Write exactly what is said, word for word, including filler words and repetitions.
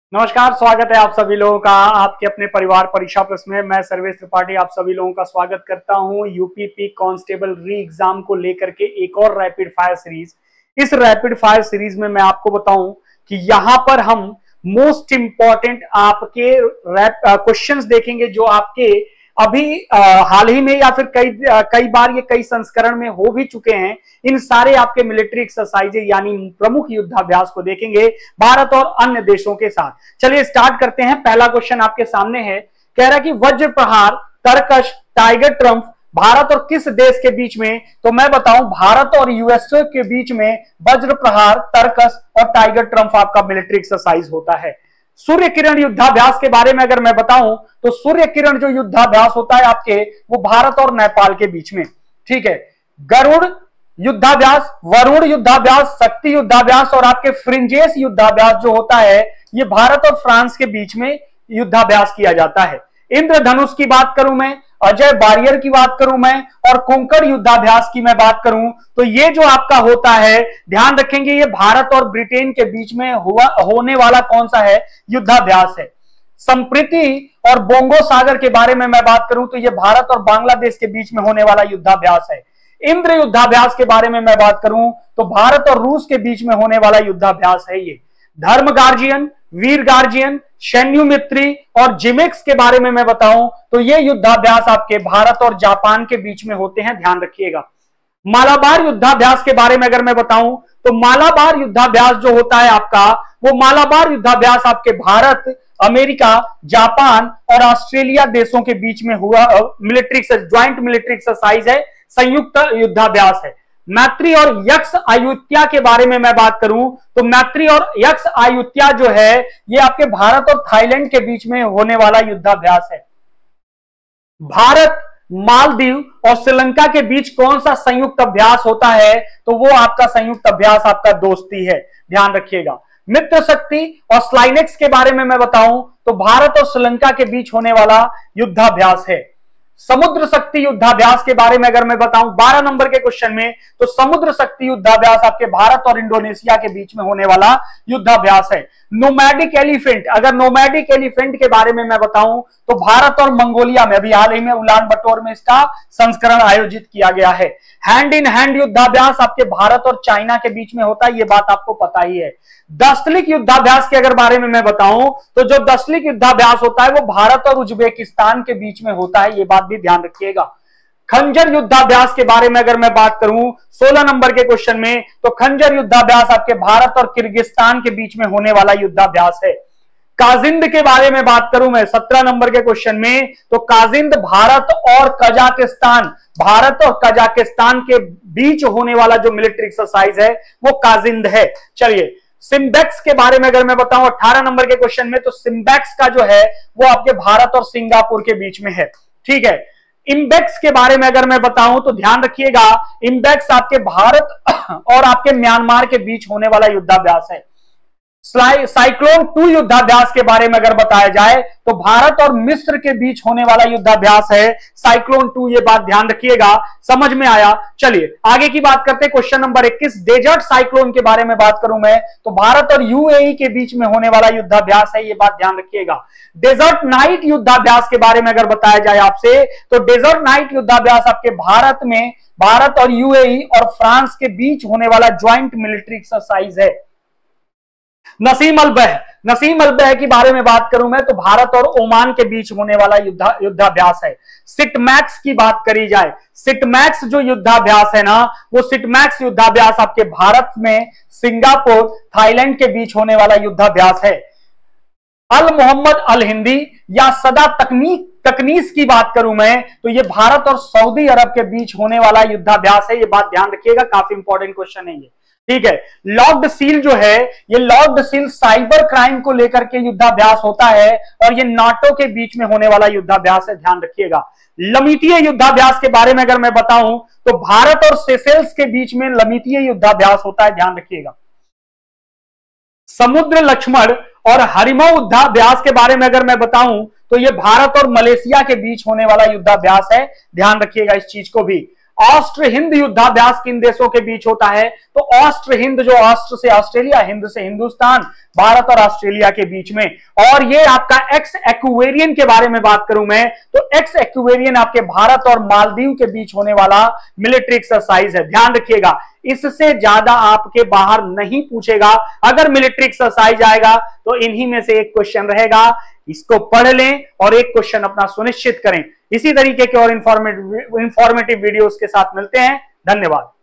नमस्कार, स्वागत है आप सभी लोगों का आपके अपने परिवार परीक्षा प्लस में। मैं सर्वेश त्रिपाठी आप सभी लोगों का स्वागत करता हूं यूपीपी कांस्टेबल री एग्जाम को लेकर के एक और रैपिड फायर सीरीज। इस रैपिड फायर सीरीज में मैं आपको बताऊं कि यहां पर हम मोस्ट इंपॉर्टेंट आपके क्वेश्चंस देखेंगे जो आपके अभी आ, हाल ही में या फिर कई आ, कई बार ये कई संस्करण में हो भी चुके हैं। इन सारे आपके मिलिट्री एक्सरसाइजेज यानी प्रमुख युद्धाभ्यास को देखेंगे भारत और अन्य देशों के साथ। चलिए स्टार्ट करते हैं। पहला क्वेश्चन आपके सामने है, कह रहा है कि वज्र प्रहार, तरकश, टाइगर ट्रम्प भारत और किस देश के बीच में? तो मैं बताऊं भारत और यूएसए के बीच में वज्र प्रहार, तरकश और टाइगर ट्रम्प आपका मिलिट्री एक्सरसाइज होता है। सूर्य किरण युद्धाभ्यास के बारे में अगर मैं बताऊं तो सूर्य किरण जो युद्धाभ्यास होता है आपके वो भारत और नेपाल के बीच में, ठीक है। गरुड़ युद्धाभ्यास, वरुण युद्धाभ्यास, शक्ति युद्धाभ्यास और आपके फ्रिंजेस युद्धाभ्यास जो होता है ये भारत और फ्रांस के बीच में युद्धाभ्यास किया जाता है। इंद्रधनुष की बात करूं मैं, अजय बारियर की बात करूं मैं और कोंकण युद्धाभ्यास की मैं बात करूं तो ये जो आपका होता है, ध्यान रखेंगे ये भारत और ब्रिटेन के बीच में हुआ होने वाला कौन सा है? युद्धाभ्यास है। संप्रीति और बोंगो सागर के बारे में मैं बात करूं तो ये भारत और बांग्लादेश के बीच में होने वाला युद्धाभ्यास है। इंद्र युद्धाभ्यास के बारे में मैं बात करूं तो भारत और रूस के बीच में होने वाला युद्धाभ्यास है ये। धर्म गार्जियन, वीर गार्जियन, शैन्युमित्री और जिमेक्स के बारे में मैं बताऊं तो ये युद्धाभ्यास आपके भारत और जापान के बीच में होते हैं, ध्यान रखिएगा। मालाबार युद्धाभ्यास के बारे में अगर मैं बताऊं तो मालाबार युद्धाभ्यास जो होता है आपका वो मालाबार युद्धाभ्यास आपके भारत, अमेरिका, जापान और ऑस्ट्रेलिया देशों के बीच में हुआ मिलिट्री ज्वाइंट मिलिट्री एक्सरसाइज है, संयुक्त युद्धाभ्यास है। मैत्री और यक्ष आयुत्या के बारे में मैं बात करूं तो मैत्री और यक्ष आयुत्या जो है ये आपके भारत और थाईलैंड के बीच में होने वाला युद्धाभ्यास है। भारत, मालदीव और श्रीलंका के बीच कौन सा संयुक्त अभ्यास होता है? तो वो आपका संयुक्त अभ्यास आपका दोस्ती है, ध्यान रखिएगा। मित्र शक्ति और स्लाइनेक्स के बारे में मैं बताऊं तो भारत और श्रीलंका के बीच होने वाला युद्धाभ्यास है। समुद्र शक्ति युद्धाभ्यास के बारे में अगर मैं बताऊं बारह नंबर के क्वेश्चन में तो समुद्र शक्ति युद्धाभ्यास आपके भारत और इंडोनेशिया के बीच में होने वाला युद्धाभ्यास है। नोमैडिक एलिफेंट, अगर नोमैडिक एलिफेंट के बारे में मैं बताऊं तो भारत और मंगोलिया में अभी हाल ही में उलान बटोर में इसका संस्करण आयोजित किया गया है। हैंड इन हैंड युद्धाभ्यास आपके भारत और चाइना के बीच में होता है, ये बात आपको पता ही है। दस्तलिक युद्धाभ्यास के अगर बारे में मैं बताऊं तो जो दस्तलिक युद्धाभ्यास होता है वो भारत और उज्बेकिस्तान के बीच में होता है, ये बात भी ध्यान रखिएगा। खंजर युद्धाभ्यास के बारे में अगर मैं बात करूं सोलह नंबर के क्वेश्चन में तो खंजर युद्धाभ्यास आपके भारत और किर्गिस्तान के बीच में होने वाला युद्धाभ्यास है। काजिंद के बारे में बात करूं मैं सत्रह नंबर के क्वेश्चन में तो काजिंद भारत और कजाकिस्तान भारत और कजाकिस्तान के बीच होने वाला जो मिलिट्री एक्सरसाइज है वो काजिंद है। चलिए सिम्बेक्स के बारे में अगर मैं बताऊं अठारह नंबर के क्वेश्चन में तो सिम्बेक्स का जो है वो आपके भारत और सिंगापुर के बीच में है, ठीक है। इम्बेक्स के बारे में अगर मैं बताऊं तो ध्यान रखिएगा इम्बेक्स आपके भारत और आपके म्यांमार के बीच होने वाला युद्धाभ्यास है। साइक्लोन टू युद्धाभ्यास के बारे में अगर बताया जाए तो भारत और मिस्र के बीच होने वाला युद्धाभ्यास है साइक्लोन टू, ये बात ध्यान रखिएगा, समझ में आया। चलिए आगे की बात करते हैं। क्वेश्चन नंबर इक्कीस, डेजर्ट साइक्लोन के बारे में बात करूं मैं तो भारत और यूएई के बीच में होने वाला युद्धाभ्यास है, ये बात ध्यान रखिएगा। डेजर्ट नाइट युद्धाभ्यास के बारे में अगर बताया जाए आपसे तो डेजर्ट नाइट युद्धाभ्यास आपके भारत में भारत और यूएई और फ्रांस के बीच होने वाला ज्वाइंट मिलिट्री एक्सरसाइज है। नसीम अलबह, नसीम अलबह के बारे में बात करूं मैं तो भारत और ओमान के बीच होने वाला युद्धा युद्धाभ्यास है। सिटमैक्स की बात करी जाए, सिटमैक्स जो युद्धाभ्यास है ना वो सिटमैक्स युद्धाभ्यास आपके भारत में सिंगापुर, थाईलैंड के बीच होने वाला युद्धाभ्यास है। अल मोहम्मद अल हिंदी या सदा तकनीक तकनीस की बात करूं मैं तो ये भारत और सऊदी अरब के बीच होने वाला युद्धाभ्यास है, ये बात ध्यान रखिएगा, काफी इंपॉर्टेंट क्वेश्चन है ये, ठीक है। लॉक्ड सील जो है ये लॉक्ड सील साइबर क्राइम को लेकर के युद्धाभ्यास होता है और ये नाटो के बीच में होने वाला युद्धाभ्यास है, ध्यान रखिएगा। लमितीय युद्धाभ्यास के बारे में अगर मैं बताऊं तो भारत और सेशेल्स के बीच में लमितीय युद्धाभ्यास होता है, ध्यान रखिएगा। समुद्र लक्ष्मण और हरिमो युद्धाभ्यास के बारे में अगर मैं बताऊं तो ये भारत और मलेशिया के बीच होने वाला युद्धाभ्यास है, ध्यान रखिएगा इस चीज को भी। ऑस्ट्र हिंद युद्धाभ्यास किन देशों के बीच होता है? तो ऑस्ट्र हिंद, जो ऑस्ट्र से ऑस्ट्रेलिया, हिंद से हिंदुस्तान, भारत और ऑस्ट्रेलिया के बीच में। और ये आपका एक्स एक्वेरियन के बारे में बात करूं मैं, तो एक्स एक्वेरियन आपके भारत और मालदीव के बीच होने वाला मिलिट्री एक्सरसाइज है। ध्यान रखिएगा, इससे ज्यादा आपके बाहर नहीं पूछेगा। अगर मिलिट्री एक्सरसाइज आएगा तो इन्हीं में से एक क्वेश्चन रहेगा, इसको पढ़ लें और एक क्वेश्चन अपना सुनिश्चित करें। इसी तरीके के और इंफॉर्मेटिव इंफॉर्मेटिव वीडियोस के साथ मिलते हैं। धन्यवाद।